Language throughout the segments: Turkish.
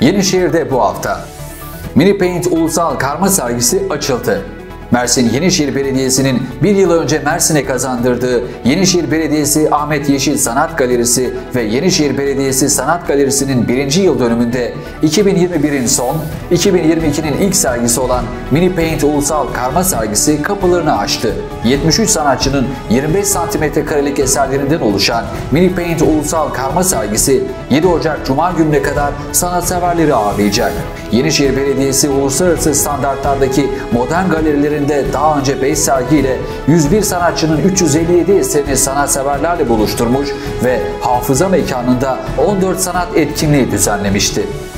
Yenişehir'de bu hafta Mini Paint Ulusal Karma Sergisi açıldı. Mersin Yenişehir Belediyesi'nin bir yıl önce Mersin'e kazandırdığı Yenişehir Belediyesi Ahmet Yeşil Sanat Galerisi ve Yenişehir Belediyesi Sanat Galerisi'nin 1. yıl dönümünde 2021'in son, 2022'nin ilk sergisi olan Mini Paint Ulusal Karma Sergisi kapılarını açtı. 73 sanatçının 25 cm² eserlerinden oluşan Mini Paint Ulusal Karma Sergisi 7 Ocak Cuma gününe kadar sanatseverleri ağırlayacak. Yenişehir Belediyesi uluslararası standartlardaki modern galerilerin daha önce 5 sergiyle 101 sanatçının 357 eserini sanatseverlerle buluşturmuş ve Hafıza Mekanı'nda 14 sanat etkinliği düzenlemişti.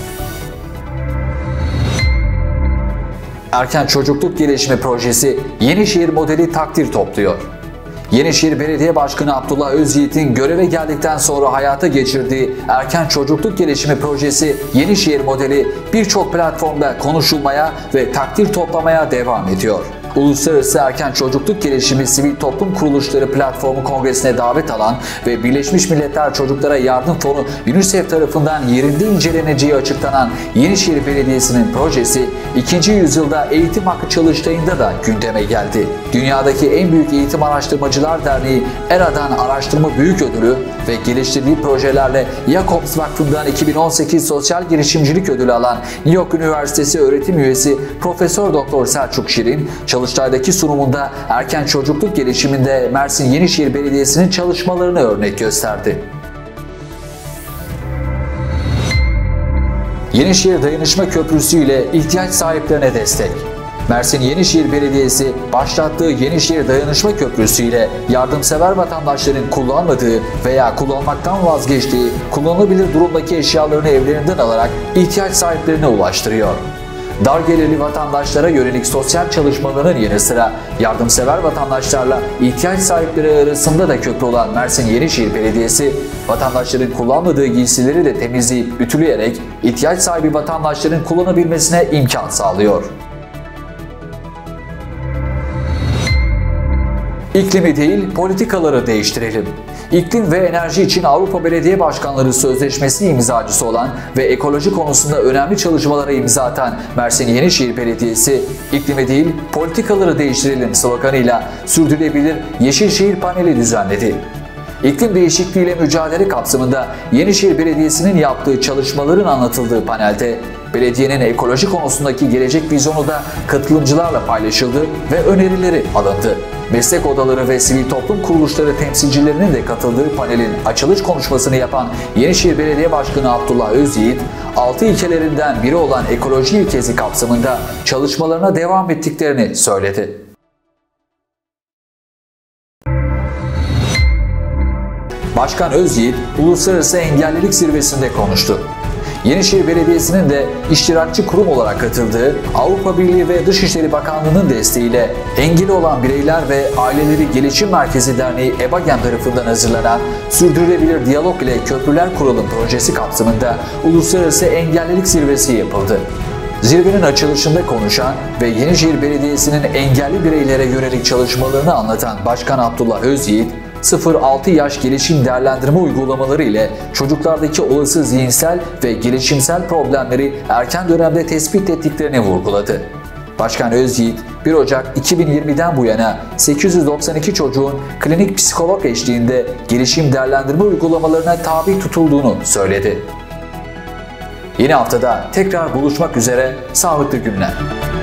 Erken Çocukluk Gelişimi Projesi Yenişehir modeli takdir topluyor. Yenişehir Belediye Başkanı Abdullah Özyiğit'in göreve geldikten sonra hayata geçirdiği Erken Çocukluk Gelişimi Projesi Yenişehir modeli birçok platformda konuşulmaya ve takdir toplamaya devam ediyor. Uluslararası Erken Çocukluk Gelişimi Sivil Toplum Kuruluşları Platformu Kongresi'ne davet alan ve Birleşmiş Milletler Çocuklara Yardım Fonu UNICEF tarafından yerinde inceleneceği açıklanan Yenişehir Belediyesi'nin projesi 2. yüzyılda eğitim hakkı çalıştayında da gündeme geldi. Dünyadaki en büyük eğitim araştırmacılar derneği ERA'dan Araştırma Büyük Ödülü ve geliştirdiği projelerle Jacobs Vakfı'ndan 2018 Sosyal Girişimcilik Ödülü alan New York Üniversitesi öğretim üyesi Profesör Doktor Selçuk Şirin, Çalıştay'daki sunumunda erken çocukluk gelişiminde Mersin Yenişehir Belediyesi'nin çalışmalarını örnek gösterdi. Yenişehir Dayanışma Köprüsü ile ihtiyaç sahiplerine destek. Mersin Yenişehir Belediyesi başlattığı Yenişehir Dayanışma Köprüsü ile yardımsever vatandaşların kullanmadığı veya kullanmaktan vazgeçtiği kullanılabilir durumdaki eşyalarını evlerinden alarak ihtiyaç sahiplerine ulaştırıyor. Dar gelirli vatandaşlara yönelik sosyal çalışmaların yanı sıra yardımsever vatandaşlarla ihtiyaç sahipleri arasında da köprü olan Mersin Yenişehir Belediyesi, vatandaşların kullanmadığı giysileri de temizleyip ütüleyerek ihtiyaç sahibi vatandaşların kullanabilmesine imkan sağlıyor. İklimi değil, politikaları değiştirelim. İklim ve enerji için Avrupa Belediye Başkanları Sözleşmesi imzacısı olan ve ekoloji konusunda önemli çalışmalara imza atan Mersin Yenişehir Belediyesi, iklimi değil, politikaları değiştirelim sloganıyla sürdürülebilir Yeşilşehir paneli düzenledi. İklim değişikliğiyle mücadele kapsamında Yenişehir Belediyesi'nin yaptığı çalışmaların anlatıldığı panelde, belediyenin ekoloji konusundaki gelecek vizyonu da katılımcılarla paylaşıldı ve önerileri alındı. Meslek odaları ve sivil toplum kuruluşları temsilcilerinin de katıldığı panelin açılış konuşmasını yapan Yenişehir Belediye Başkanı Abdullah Özyiğit, 6 ilkelerinden biri olan ekoloji ilkesi kapsamında çalışmalarına devam ettiklerini söyledi. Başkan Özyiğit, Uluslararası Engellilik Zirvesi'nde konuştu. Yenişehir Belediyesi'nin de iştirakçı kurum olarak katıldığı Avrupa Birliği ve Dışişleri Bakanlığı'nın desteğiyle Engelli olan Bireyler ve Aileleri Gelişim Merkezi Derneği EBAGEN tarafından hazırlanan Sürdürülebilir Diyalog ile Köprüler Kuralım projesi kapsamında Uluslararası Engellilik Zirvesi yapıldı. Zirvenin açılışında konuşan ve Yenişehir Belediyesi'nin engelli bireylere yönelik çalışmalarını anlatan Başkan Abdullah Özyiğit, 0-6 yaş gelişim değerlendirme uygulamaları ile çocuklardaki olası zihinsel ve gelişimsel problemleri erken dönemde tespit ettiklerini vurguladı. Başkan Özyiğit, 1 Ocak 2020'den bu yana 892 çocuğun klinik psikolog eşliğinde gelişim değerlendirme uygulamalarına tabi tutulduğunu söyledi. Yeni haftada tekrar buluşmak üzere, sağlıklı günler.